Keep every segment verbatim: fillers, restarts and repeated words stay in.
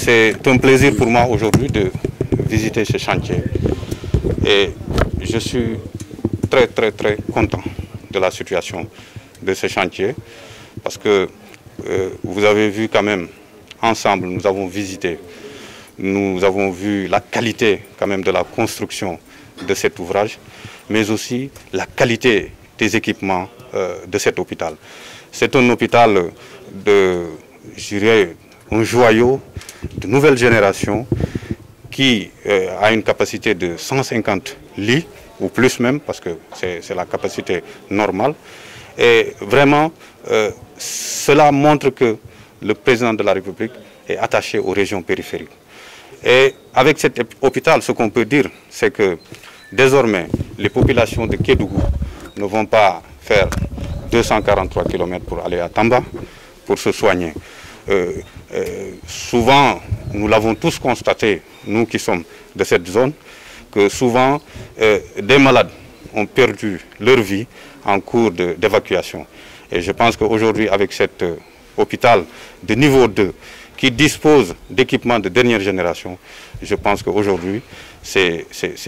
c'est un plaisir pour moi aujourd'hui de visiter ce chantier. Et je suis très très très content de la situation de ce chantier parce que euh, vous avez vu quand même, ensemble, nous avons visité, nous avons vu la qualité quand même de la construction de cet ouvrage, mais aussi la qualité des équipements euh, de cet hôpital. C'est un hôpital de, je dirais, un joyau de nouvelle génération qui euh, a une capacité de cent cinquante lits, ou plus même, parce que c'est la capacité normale. Et vraiment, euh, cela montre que le président de la République est attaché aux régions périphériques. Et avec cet hôpital, ce qu'on peut dire, c'est que désormais, les populations de Kédougou ne vont pas faire deux cent quarante-trois kilomètres pour aller à Tamba pour se soigner. Euh, euh, souvent, nous l'avons tous constaté, nous qui sommes de cette zone, que souvent euh, des malades ont perdu leur vie en cours d'évacuation. Et je pense qu'aujourd'hui, avec cet euh, hôpital de niveau deux qui dispose d'équipements de dernière génération, je pense qu'aujourd'hui, ce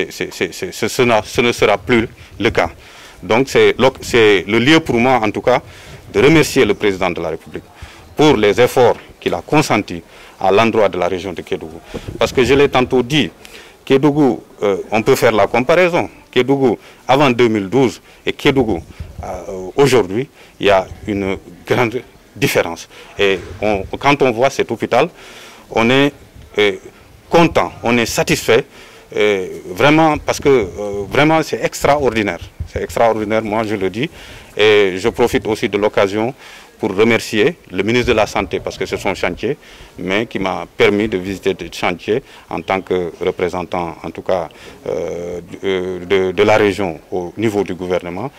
ne sera plus le cas. Donc c'est le lieu pour moi, en tout cas, de remercier le président de la République pour les efforts qu'il a consentis à l'endroit de la région de Kédougou. Parce que je l'ai tantôt dit, Kédougou, euh, on peut faire la comparaison. Kédougou avant deux mille douze et Kédougou euh, aujourd'hui, il y a une grande différence. Et on, quand on voit cet hôpital, on est euh, content, on est satisfait, euh, vraiment, parce que euh, vraiment c'est extraordinaire. C'est extraordinaire, moi je le dis. Et je profite aussi de l'occasion pour remercier le ministre de la Santé, parce que c'est son chantier, mais qui m'a permis de visiter ce chantier en tant que représentant, en tout cas, euh, de, de la région au niveau du gouvernement.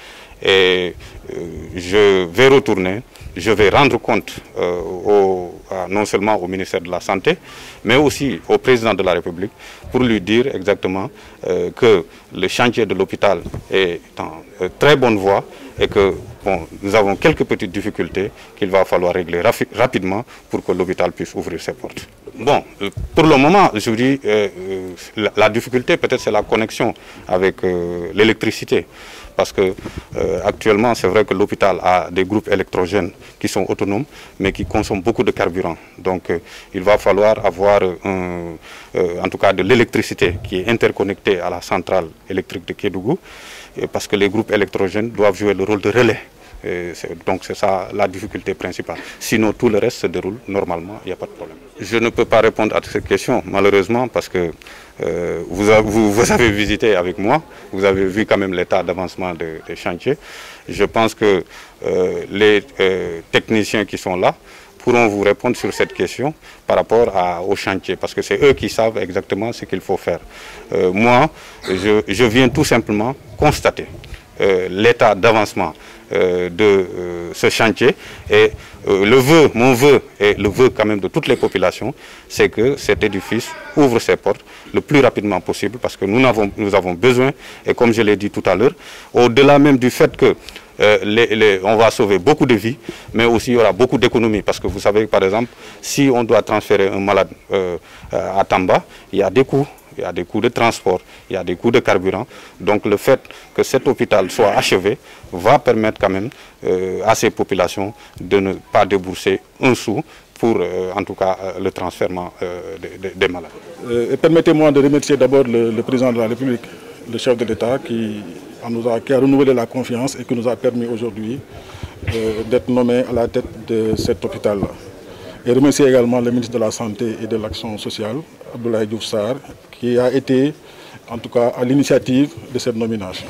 Et euh, je vais retourner, je vais rendre compte euh, au, à, non seulement au ministère de la Santé, mais aussi au président de la République, pour lui dire exactement euh, que le chantier de l'hôpital est en euh, très bonne voie et que bon, nous avons quelques petites difficultés qu'il va falloir régler rapidement pour que l'hôpital puisse ouvrir ses portes. Bon, euh, pour le moment, je vous dis, euh, la, la difficulté peut-être c'est la connexion avec euh, l'électricité. Parce que euh, actuellement, c'est vrai que l'hôpital a des groupes électrogènes qui sont autonomes, mais qui consomment beaucoup de carburant. Donc, euh, il va falloir avoir, un, euh, en tout cas, de l'électricité qui est interconnectée à la centrale électrique de Kédougou, et parce que les groupes électrogènes doivent jouer le rôle de relais. Et donc, c'est ça la difficulté principale. Sinon, tout le reste se déroule normalement, il n'y a pas de problème. Je ne peux pas répondre à cette question, malheureusement, parce que euh, vous, avez, vous, vous avez visité avec moi, vous avez vu quand même l'état d'avancement des de chantiers. Je pense que euh, les euh, techniciens qui sont là pourront vous répondre sur cette question par rapport à, au chantier, parce que c'est eux qui savent exactement ce qu'il faut faire. Euh, moi, je, je viens tout simplement constater euh, l'état d'avancement Euh, de euh, ce chantier et euh, le vœu, mon vœu et le vœu quand même de toutes les populations, c'est que cet édifice ouvre ses portes le plus rapidement possible parce que nous avons, nous avons besoin, et comme je l'ai dit tout à l'heure, au-delà même du fait que euh, les, les, on va sauver beaucoup de vies, mais aussi il y aura beaucoup d'économies parce que vous savez par exemple, si on doit transférer un malade euh, à Tamba, il y a des coûts. Il y a des coûts de transport, il y a des coûts de carburant. Donc le fait que cet hôpital soit achevé va permettre quand même euh, à ces populations de ne pas débourser un sou pour euh, en tout cas euh, le transfert euh, des, des malades. Euh, Permettez-moi de remercier d'abord le, le président de la République, le chef de l'État qui, qui a renouvelé la confiance et qui nous a permis aujourd'hui euh, d'être nommé à la tête de cet hôpital-là. Et remercier également le ministre de la Santé et de l'Action sociale, Abdoulaye Diouf Sarr, qui a été en tout cas à l'initiative de cette nomination.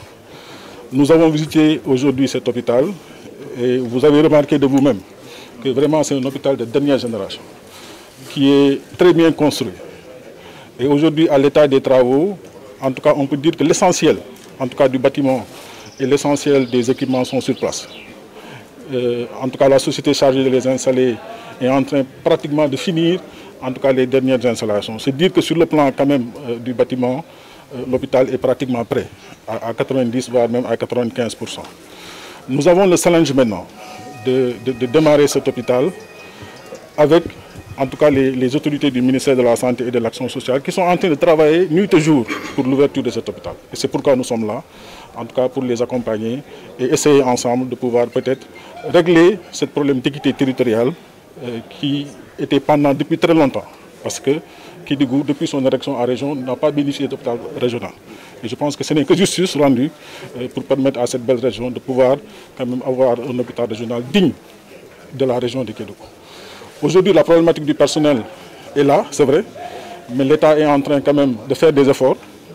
Nous avons visité aujourd'hui cet hôpital et vous avez remarqué de vous-même que vraiment c'est un hôpital de dernière génération qui est très bien construit. Et aujourd'hui, à l'état des travaux, en tout cas on peut dire que l'essentiel en tout cas du bâtiment et l'essentiel des équipements sont sur place. Euh, en tout cas la société chargée de les installer est en train pratiquement de finir en tout cas les dernières installations. C'est dire que sur le plan quand même euh, du bâtiment, euh, l'hôpital est pratiquement prêt, à, à quatre-vingt-dix voire même à quatre-vingt-quinze pour cent. Nous avons le challenge maintenant de, de, de démarrer cet hôpital avec en tout cas les, les autorités du ministère de la Santé et de l'Action sociale qui sont en train de travailler nuit et jour pour l'ouverture de cet hôpital. Et c'est pourquoi nous sommes là, en tout cas pour les accompagner et essayer ensemble de pouvoir peut-être régler ce problème d'équité territoriale euh, qui était pendant depuis très longtemps. Parce que Kédougou, depuis son érection en région, n'a pas bénéficié d'hôpital régional. Et je pense que ce n'est que justice rendue euh, pour permettre à cette belle région de pouvoir quand même avoir un hôpital régional digne de la région de Kédougou. Aujourd'hui, la problématique du personnel est là, c'est vrai, mais l'État est en train quand même de faire des efforts.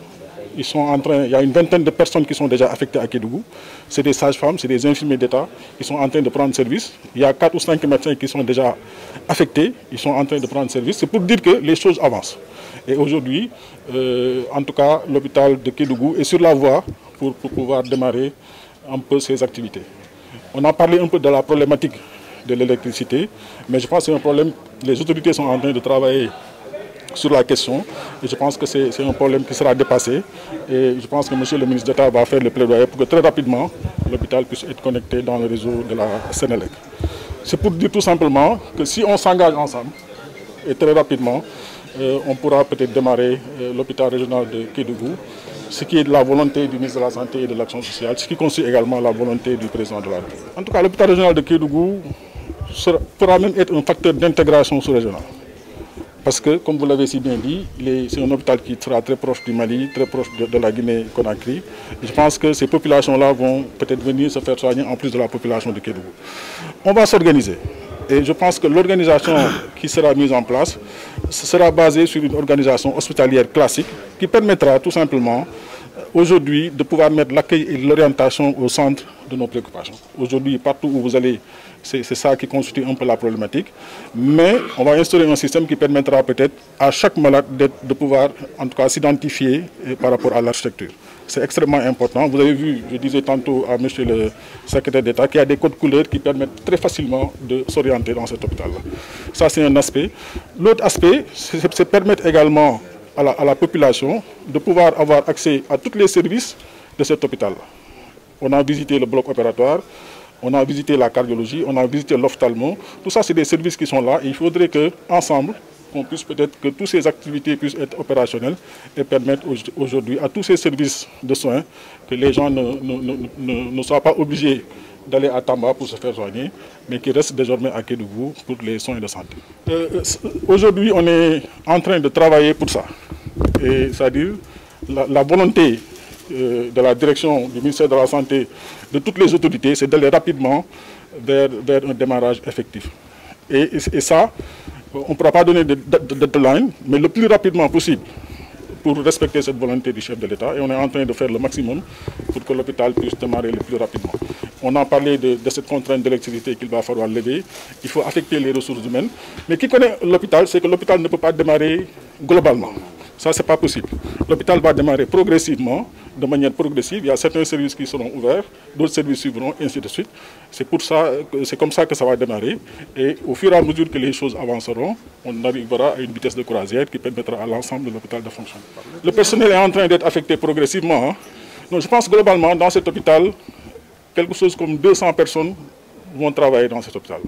Ils sont en train, il y a une vingtaine de personnes qui sont déjà affectées à Kédougou. C'est des sages-femmes, c'est des infirmiers d'État qui sont en train de prendre service. Il y a quatre ou cinq médecins qui sont déjà affectés, ils sont en train de prendre service. C'est pour dire que les choses avancent. Et aujourd'hui, euh, en tout cas, l'hôpital de Kédougou est sur la voie pour, pour pouvoir démarrer un peu ses activités. On a parlé un peu de la problématique de l'électricité, mais je pense que c'est un problème, les autorités sont en train de travailler sur la question et je pense que c'est un problème qui sera dépassé et je pense que monsieur le ministre d'État va faire le plaidoyer pour que très rapidement l'hôpital puisse être connecté dans le réseau de la Sénélec. C'est pour dire tout simplement que si on s'engage ensemble et très rapidement, euh, on pourra peut-être démarrer euh, l'hôpital régional de Kédougou, ce qui est de la volonté du ministre de la Santé et de l'Action sociale, ce qui constitue également la volonté du président de la République. En tout cas, l'hôpital régional de Kédougou sera, pourra même être un facteur d'intégration sous-régionale. Parce que, comme vous l'avez si bien dit, c'est un hôpital qui sera très proche du Mali, très proche de, de la Guinée-Conakry. Je pense que ces populations-là vont peut-être venir se faire soigner en plus de la population de Kédougou. On va s'organiser. Et je pense que l'organisation qui sera mise en place sera basée sur une organisation hospitalière classique qui permettra tout simplement aujourd'hui de pouvoir mettre l'accueil et l'orientation au centre de nos préoccupations. Aujourd'hui, partout où vous allez, c'est ça qui constitue un peu la problématique. Mais on va instaurer un système qui permettra peut-être à chaque malade de pouvoir en tout cas s'identifier par rapport à l'architecture. C'est extrêmement important. Vous avez vu, je disais tantôt à monsieur le secrétaire d'État qu'il y a des codes couleurs qui permettent très facilement de s'orienter dans cet hôpital-là. Ça, c'est un aspect. L'autre aspect, c'est permettre également à la, à la population de pouvoir avoir accès à tous les services de cet hôpital-là. On a visité le bloc opératoire, on a visité la cardiologie, on a visité l'ophtalmo. Tout ça, c'est des services qui sont là et il faudrait qu'ensemble, qu'on puisse peut-être que toutes ces activités puissent être opérationnelles et permettre aujourd'hui à tous ces services de soins que les gens ne, ne, ne, ne soient pas obligés d'aller à Tamba pour se faire soigner, mais qui restent désormais à Kédougou pour les soins de santé. Euh, aujourd'hui, on est en train de travailler pour ça. Et c'est-à-dire la, la volonté euh, de la direction du ministère de la Santé, de toutes les autorités, c'est d'aller rapidement vers, vers un démarrage effectif. Et, et, et ça, on ne pourra pas donner de deadline, mais le plus rapidement possible pour respecter cette volonté du chef de l'État. Et on est en train de faire le maximum pour que l'hôpital puisse démarrer le plus rapidement. On a parlé de, de cette contrainte d'électricité qu'il va falloir lever. Il faut affecter les ressources humaines. Mais qui connaît l'hôpital, c'est que l'hôpital ne peut pas démarrer globalement. Ça, ce n'est pas possible. L'hôpital va démarrer progressivement, de manière progressive. Il y a certains services qui seront ouverts, d'autres services suivront, ainsi de suite. C'est pour ça, c'est comme ça que ça va démarrer. Et au fur et à mesure que les choses avanceront, on arrivera à une vitesse de croisière qui permettra à l'ensemble de l'hôpital de fonctionner. Le personnel est en train d'être affecté progressivement. Hein. Donc, je pense globalement, dans cet hôpital, quelque chose comme deux cents personnes vont travailler dans cet hôpital.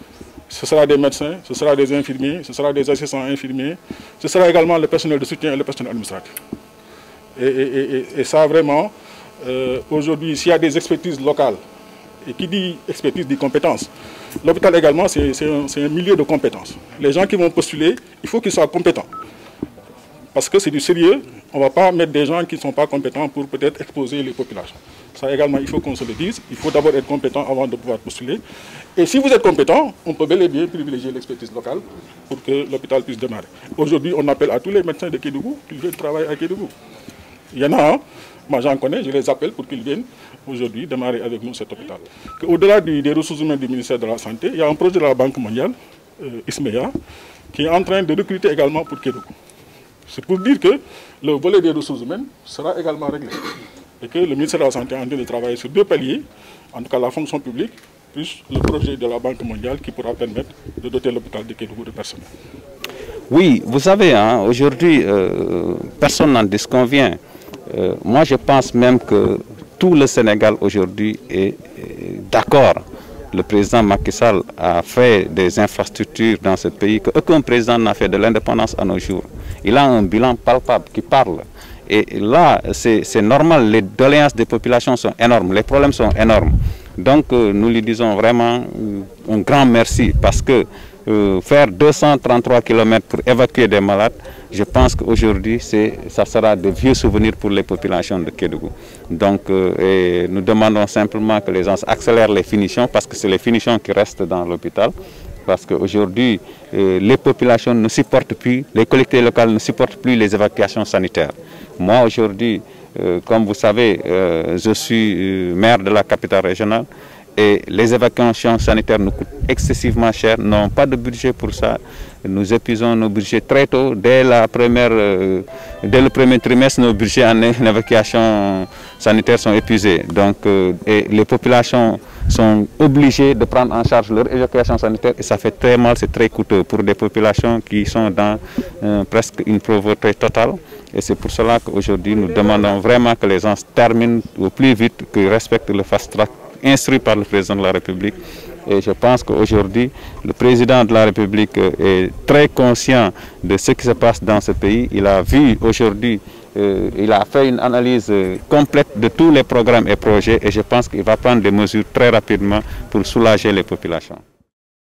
Ce sera des médecins, ce sera des infirmiers, ce sera des assistants infirmiers, ce sera également le personnel de soutien et le personnel administratif. Et, et, et, et ça vraiment, euh, aujourd'hui, s'il y a des expertises locales, et qui dit expertise dit compétences, l'hôpital également c'est un, un milieu de compétences. Les gens qui vont postuler, il faut qu'ils soient compétents. Parce que c'est du sérieux, on ne va pas mettre des gens qui ne sont pas compétents pour peut-être exposer les populations. Ça également, il faut qu'on se le dise. Il faut d'abord être compétent avant de pouvoir postuler. Et si vous êtes compétent, on peut bel et bien privilégier l'expertise locale pour que l'hôpital puisse démarrer. Aujourd'hui, on appelle à tous les médecins de Kédougou qu'ils viennent travailler à Kédougou. Il y en a un, moi j'en connais, je les appelle pour qu'ils viennent aujourd'hui démarrer avec nous cet hôpital. Au-delà des ressources humaines du ministère de la Santé, il y a un projet de la Banque mondiale, euh, ISMEA, qui est en train de recruter également pour Kédougou. C'est pour dire que le volet des ressources humaines sera également réglé. Et que le ministère de la Santé est en train de travailler sur deux paliers, en tout cas la fonction publique, plus le projet de la Banque mondiale qui pourra permettre de doter l'hôpital de Kédougou de personnel. Oui, vous savez, hein, aujourd'hui, euh, personne n'en disconvient. Euh, moi, je pense même que tout le Sénégal aujourd'hui est, est d'accord le président Macky Sall a fait des infrastructures dans ce pays qu'aucun président n'a fait de l'indépendance à nos jours. Il a un bilan palpable qui parle. Et là, c'est normal, les doléances des populations sont énormes, les problèmes sont énormes. Donc euh, nous lui disons vraiment euh, un grand merci parce que euh, faire deux cent trente-trois kilomètres pour évacuer des malades, je pense qu'aujourd'hui, ça sera de vieux souvenirs pour les populations de Kédougou. Donc euh, et nous demandons simplement que les gens accélèrent les finitions parce que c'est les finitions qui restent dans l'hôpital. Parce qu'aujourd'hui, euh, les populations ne supportent plus, les collectivités locales ne supportent plus les évacuations sanitaires. Moi, aujourd'hui, euh, comme vous savez, euh, je suis euh, maire de la capitale régionale et les évacuations sanitaires nous coûtent excessivement cher, nous n'avons pas de budget pour ça. Nous épuisons nos budgets très tôt, dès, la première, euh, dès le premier trimestre, nos budgets en évacuation sanitaire sont épuisés. Donc, euh, et les populations sont obligées de prendre en charge leur évacuation sanitaire et ça fait très mal, c'est très coûteux pour des populations qui sont dans euh, presque une pauvreté totale. Et c'est pour cela qu'aujourd'hui nous demandons vraiment que les gens terminent au plus vite, qu'ils respectent le fast track instruit par le président de la République. Et je pense qu'aujourd'hui, le président de la République est très conscient de ce qui se passe dans ce pays. Il a vu aujourd'hui, euh, il a fait une analyse complète de tous les programmes et projets et je pense qu'il va prendre des mesures très rapidement pour soulager les populations.